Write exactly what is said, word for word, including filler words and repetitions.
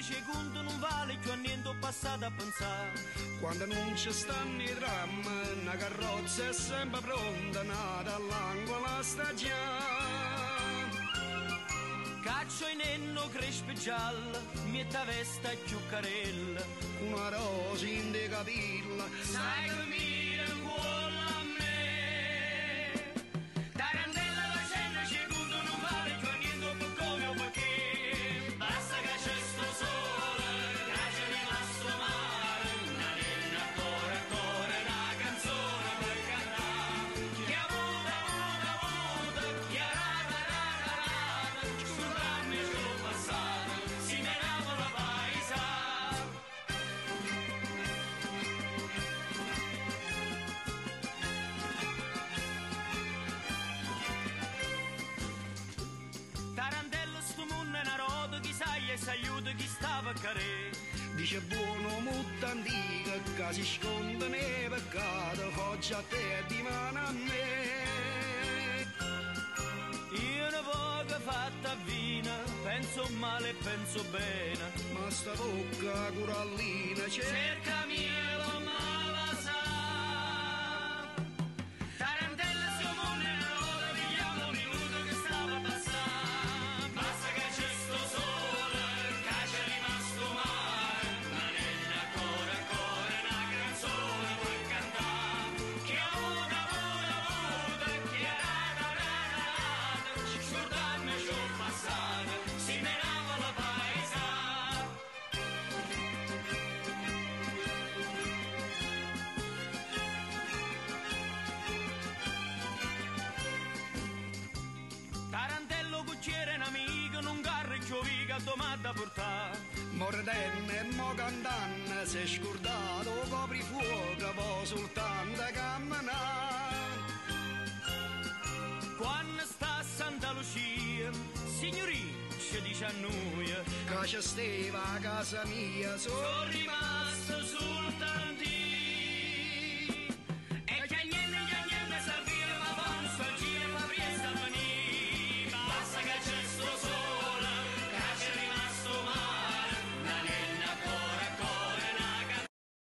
secondi non vale più a niente passato a pensare. Quando non ci stanno i drammi, una carrozza è sempre pronta, nata all'angolo stagione. Caccio in enno crespe gialla, mietta vesta e chiuccarella, Una rosa in de capilla, sai che mi rincuola a me. Tarantella la cena, secondo non vale più a niente per come o perché. Basta che c'è sto sole, che c'è rimasto mare, una nena ancora ancora una canzone per cantare. Che avuta, avuta, avuta, che arata, arata, arata, sul drammi sul passato, si menava la paesa. Tarantello sto mondo è una roda, chi sai e si aiuta chi stava a carè. dice buono molto antica, che si sconda nei peccati, oggi a te e di mano a me. Io una poca fatta a vina, penso male e penso bene. Ma sta bocca corallina c'è, Cercami e lo mala sa. Tarantella sto mondo è una roda, pigliamo un minuto che stava a passare. Basta che c'è sto sole, che c'è rimasto mare, una nena ancora ancora una canzone per cantare. Che avuta, avuta, avuta, che arata, arata, arata, scordammi ciò passato, si menava la paesa. Tarantello cucciere un amico, non carri giovica domanda a portare. mordenne e mo cantanne, si è scordato coprifuoco, poi soltanto camminare. Quando sta a Santa Lucia, signorina, ci dice a noi, Che c'è steva a casa mia, so sono rimasto su